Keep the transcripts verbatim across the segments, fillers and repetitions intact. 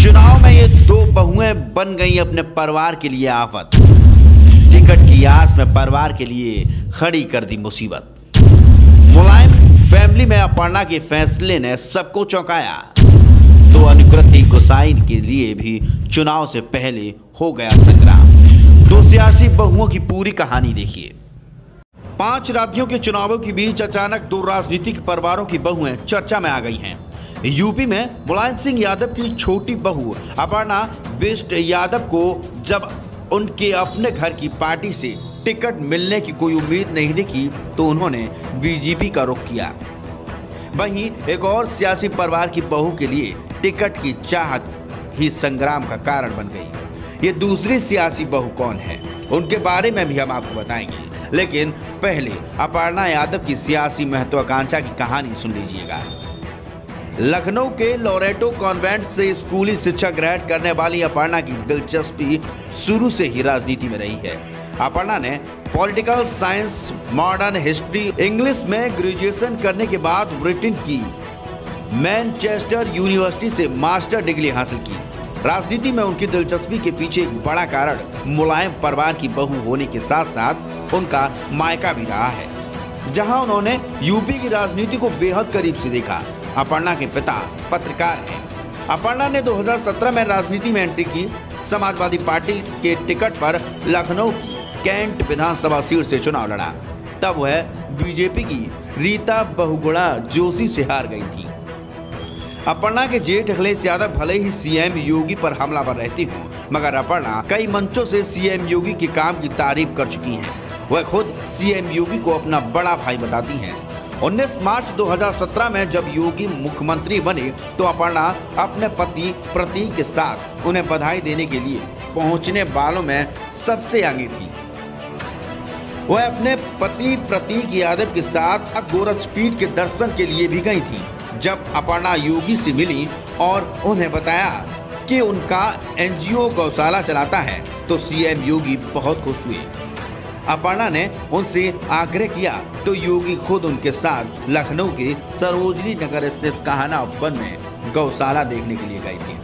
चुनाव में ये दो बहुएं बन गई अपने परिवार के लिए आफत। टिकट की आस में परिवार के लिए खड़ी कर दी मुसीबत। मुलायम फैमिली में अपर्णा के फैसले ने सबको चौंकाया तो अनुकृति गोसाई के लिए भी चुनाव से पहले हो गया संग्राम। दो सियासी बहुओं की पूरी कहानी देखिए। पांच राज्यों के चुनावों के बीच अचानक दो राजनीतिक परिवारों की बहुएं चर्चा में आ गई हैं। यूपी में मुलायम सिंह यादव की छोटी बहू अपर्णा बिष्ट यादव को जब उनके अपने घर की पार्टी से टिकट मिलने की कोई उम्मीद नहीं दिखी तो उन्होंने बीजेपी का रुख किया। वहीं एक और सियासी परिवार की बहू के लिए टिकट की चाहत ही संग्राम का कारण बन गई। ये दूसरी सियासी बहू कौन है, उनके बारे में भी हम आपको बताएंगे, लेकिन पहले अपर्णा यादव की सियासी महत्वाकांक्षा की कहानी सुन लीजिएगा। लखनऊ के लोरेटो कॉन्वेंट से स्कूली शिक्षा ग्रहण करने वाली अपर्णा की दिलचस्पी शुरू से ही राजनीति में रही है। अपर्णा ने political science, modern history, English में ग्रेजुएशन करने के बाद ब्रिटेन की मैनचेस्टर यूनिवर्सिटी से मास्टर डिग्री हासिल की। राजनीति में उनकी दिलचस्पी के पीछे एक बड़ा कारण मुलायम परिवार की बहू होने के साथ साथ उनका मायका भी रहा है, जहां उन्होंने यूपी की राजनीति को बेहद करीब से देखा। अपर्णा के पिता पत्रकार हैं। अपर्णा ने दो हज़ार सत्रह में राजनीति में एंट्री की। समाजवादी पार्टी के टिकट पर लखनऊ की कैंट विधानसभा सीट से चुनाव लड़ा। तब वह बीजेपी की रीता बहुगुणा जोशी से हार गई थी। अपर्णा के जेठ अखिलेश यादव भले ही सीएम योगी पर हमलावर रहती हों, मगर अपर्णा कई मंचों से सीएम योगी के काम की तारीफ कर चुकी हैं। वह खुद सीएम योगी को अपना बड़ा भाई बताती हैं। उन्नीस मार्च दो हज़ार सत्रह में जब योगी मुख्यमंत्री बने तो अपर्णा अपने पति प्रतीक के साथ उन्हें बधाई देने के लिए पहुंचने वालों में सबसे आगे थी। वह अपने पति प्रतीक यादव के साथ गोरक्षपीठ के दर्शन के लिए भी गई थी। जब अपर्णा योगी से मिली और उन्हें बताया कि उनका एनजीओ गौशाला चलाता है तो सीएम योगी बहुत खुश हुए। अपर्णा ने उनसे आग्रह किया तो योगी खुद उनके साथ लखनऊ के सरोजनी नगर स्थित कान्हा वन में गौशाला देखने के लिए गई थी।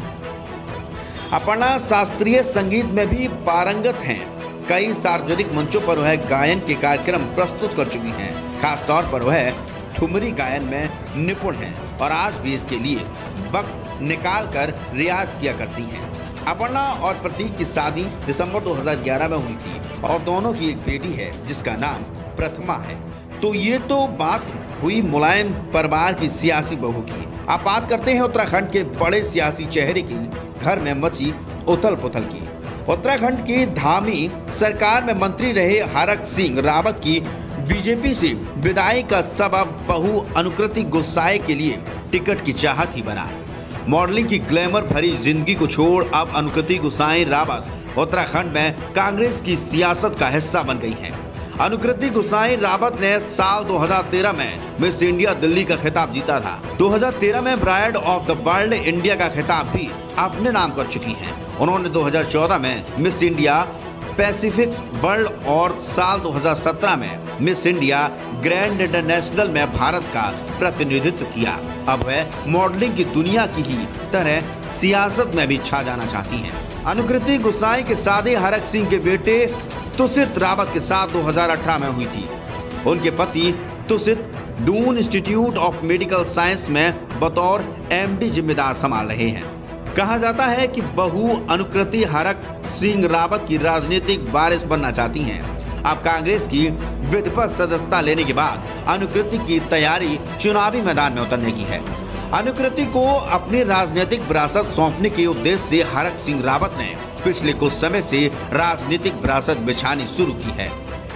अपर्णा शास्त्रीय संगीत में भी पारंगत हैं। कई सार्वजनिक मंचों पर वह गायन के कार्यक्रम प्रस्तुत कर चुकी हैं। खास तौर पर वह ठुमरी गायन में निपुण हैं और आज भी इसके लिए वक्त निकाल कर रियाज किया करती हैं। अपर्णा और प्रतीक की शादी दिसंबर दो हज़ार ग्यारह में हुई थी और दोनों की एक बेटी है जिसका नाम प्रथमा है। तो ये तो बात हुई मुलायम परिवार की सियासी बहू की। अब बात करते हैं उत्तराखंड के बड़े सियासी चेहरे की घर में मची उथल पुथल की। उत्तराखंड की धामी सरकार में मंत्री रहे हरक सिंह रावत की बीजेपी से विदाई का सबब बहू अनुकृति गोसाई के लिए टिकट की चाहत ही बना। मॉडलिंग की ग्लैमर भरी जिंदगी को छोड़ अब अनुकृति गोसाई रावत उत्तराखंड में कांग्रेस की सियासत का हिस्सा बन गई हैं। अनुकृति गोसाई रावत ने साल दो हज़ार तेरह में मिस इंडिया दिल्ली का खिताब जीता था। दो हज़ार तेरह में bride of the world India का खिताब भी अपने नाम कर चुकी हैं। उन्होंने दो हज़ार चौदह में मिस इंडिया पैसिफिक वर्ल्ड और साल दो हज़ार सत्रह में मिस इंडिया ग्रैंड इंटरनेशनल में भारत का प्रतिनिधित्व किया। अब वह मॉडलिंग की दुनिया की ही तरह सियासत में भी छा जाना चाहती हैं। अनुकृति गोसाई के शादी हरक सिंह के बेटे तुषित रावत के साथ दो हज़ार अठारह में हुई थी। उनके पति Tushit Doon institute of medical science में बतौर एमडी जिम्मेदार संभाल रहे हैं। कहा जाता है कि बहू अनुकृति हरक सिंह रावत की राजनीतिक वारिस बनना चाहती हैं। अब कांग्रेस की विधिवत सदस्यता लेने के बाद अनुकृति की तैयारी चुनावी मैदान में उतरने की है। अनुकृति को अपनी राजनीतिक विरासत सौंपने के उद्देश्य से हरक सिंह रावत ने पिछले कुछ समय से राजनीतिक विरासत बिछानी शुरू की है।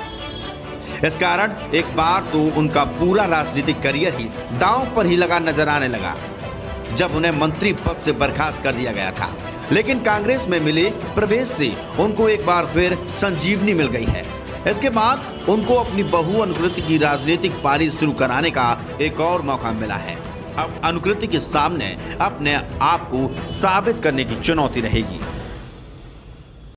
इस कारण एक बार तो उनका पूरा राजनीतिक करियर ही दांव पर ही लगा नजर आने लगा जब उन्हें मंत्री पद से बर्खास्त कर दिया गया था। लेकिन कांग्रेस में मिले प्रवेश से उनको एक बार फिर संजीवनी मिल गई है। इसके बाद उनको अपनी बहू अनुकृति की राजनीतिक पारी शुरू कराने का एक और मौका मिला है। अब अनुकृति के सामने अपने आप को साबित करने की चुनौती रहेगी।